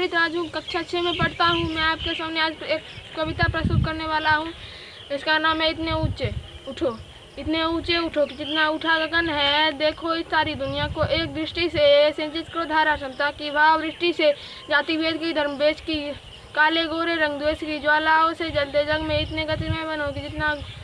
पंडित राजू, कक्षा 6 में पढ़ता हूँ। मैं आपके सामने आज एक कविता प्रस्तुत करने वाला हूँ। इसका नाम है इतने ऊंचे उठो। इतने ऊंचे उठो कि जितना उठा गगन है, देखो इस सारी दुनिया को एक दृष्टि से, सिंचित करो धारा क्षमता की भाव दृष्टि से, जाति भेद की, धर्म भेद की, काले गोरे रंग द्वेष की ज्वालाओं से जलते जग में इतने गतिमय बनो कि जितना